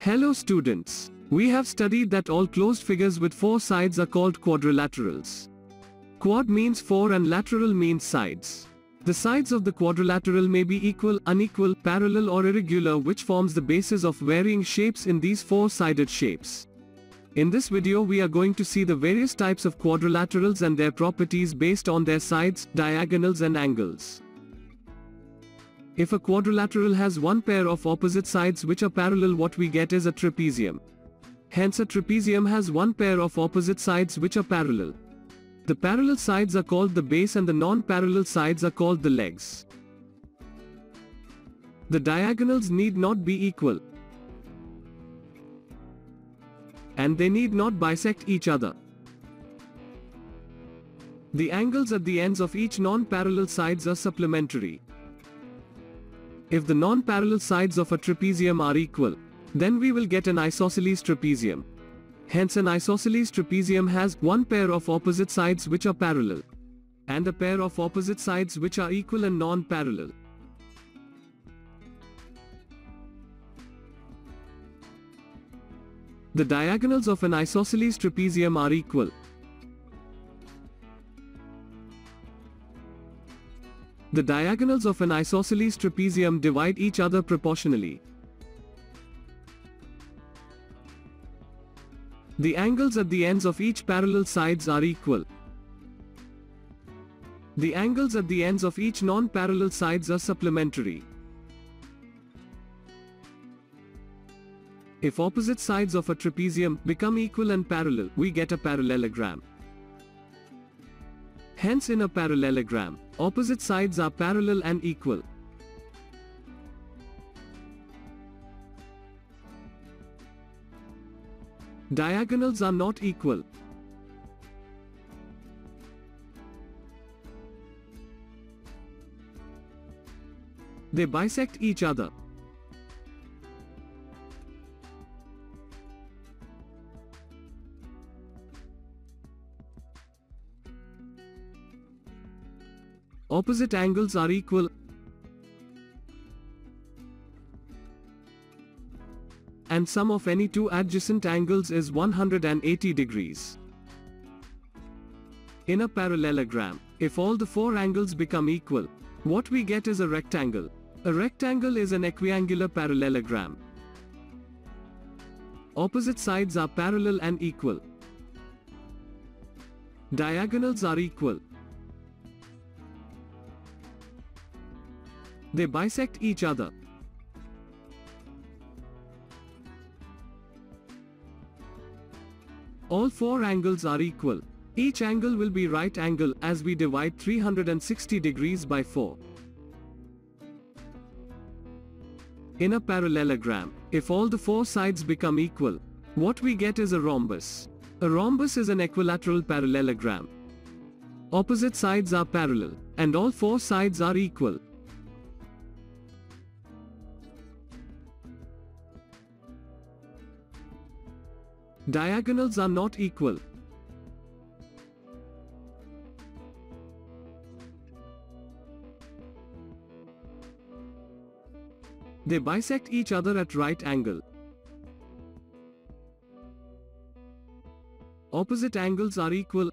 Hello students. We have studied that all closed figures with four sides are called quadrilaterals. Quad means four and lateral means sides. The sides of the quadrilateral may be equal, unequal, parallel or irregular, which forms the basis of varying shapes in these four-sided shapes. In this video we are going to see the various types of quadrilaterals and their properties based on their sides, diagonals and angles. If a quadrilateral has one pair of opposite sides which are parallel, what we get is a trapezium. Hence a trapezium has one pair of opposite sides which are parallel. The parallel sides are called the base and the non-parallel sides are called the legs. The diagonals need not be equal, and they need not bisect each other. The angles at the ends of each non-parallel sides are supplementary. If the non-parallel sides of a trapezium are equal, then we will get an isosceles trapezium. Hence an isosceles trapezium has one pair of opposite sides which are parallel, and a pair of opposite sides which are equal and non-parallel. The diagonals of an isosceles trapezium are equal. The diagonals of an isosceles trapezium divide each other proportionally. The angles at the ends of each parallel sides are equal. The angles at the ends of each non-parallel sides are supplementary. If opposite sides of a trapezium become equal and parallel, we get a parallelogram. Hence in a parallelogram, opposite sides are parallel and equal. Diagonals are not equal. They bisect each other. Opposite angles are equal, and sum of any two adjacent angles is 180 degrees. In a parallelogram, if all the four angles become equal, what we get is a rectangle. A rectangle is an equiangular parallelogram. Opposite sides are parallel and equal. Diagonals are equal. They bisect each other. All four angles are equal. Each angle will be right angle as we divide 360 degrees by 4. In a parallelogram, if all the four sides become equal, what we get is a rhombus. A rhombus is an equilateral parallelogram. Opposite sides are parallel, and all four sides are equal. Diagonals are not equal. They bisect each other at right angle. Opposite angles are equal.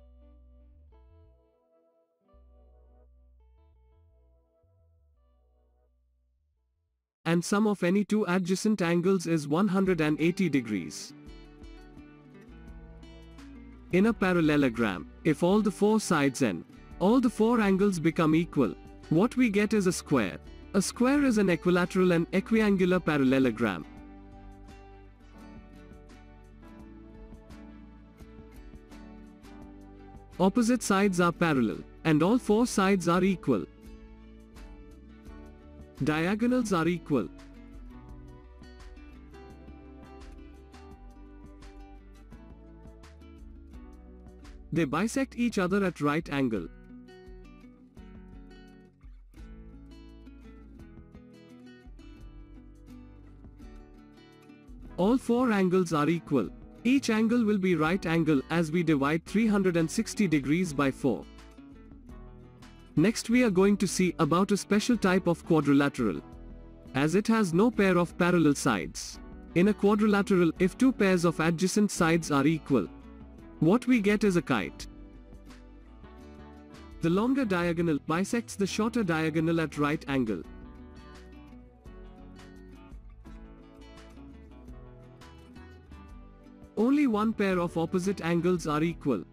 And sum of any two adjacent angles is 180 degrees. In a parallelogram, if all the four sides and all the four angles become equal, what we get is a square. A square is an equilateral and equiangular parallelogram. Opposite sides are parallel, and all four sides are equal. Diagonals are equal. They bisect each other at right angle. All four angles are equal. Each angle will be right angle as we divide 360 degrees by 4. Next we are going to see about a special type of quadrilateral, as it has no pair of parallel sides. In a quadrilateral, if two pairs of adjacent sides are equal, what we get is a kite. The longer diagonal bisects the shorter diagonal at right angle. Only one pair of opposite angles are equal.